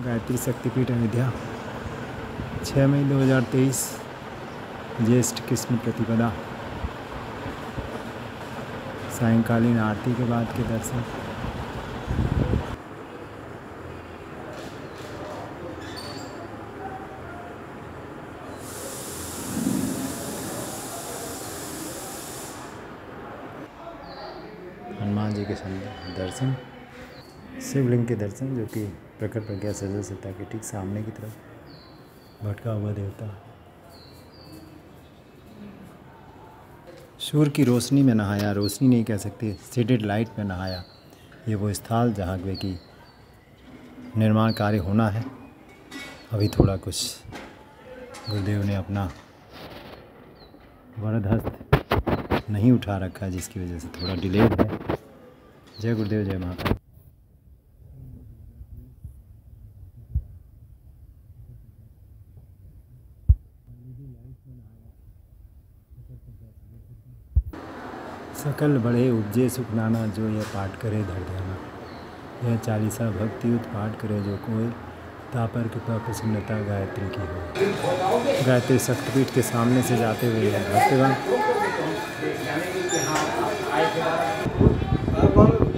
गायत्री शक्तिपीठ अयोध्या 6 मई 2023 ज्येष्ठ कृष्ण प्रतिपदा। सायंकालीन आरती के बाद के दर्शन। हनुमान जी के दर्शन, शिवलिंग के दर्शन जो कि प्रकट प्रज्ञा सदस्यता के ठीक सामने की तरफ भटका हुआ देवता। सूर्य की रोशनी में नहाया, रोशनी नहीं कह सकते, शेडेड लाइट में नहाया। ये वो स्थल जहाँ की निर्माण कार्य होना है। अभी थोड़ा कुछ गुरुदेव ने अपना वरद हस्त नहीं उठा रखा, जिसकी वजह से थोड़ा डिले है। जय गुरुदेव, जय माता। सकल बड़े उपजे सुख नाना, जो यह पाठ करे धर ध्याना। यह 40 भक्ति उत पाठ करे जो कोई, तापर कृपा प्रसन्नता गायत्री की हो। गायत्री शक्तिपीठ के सामने से जाते हुए भक्तगण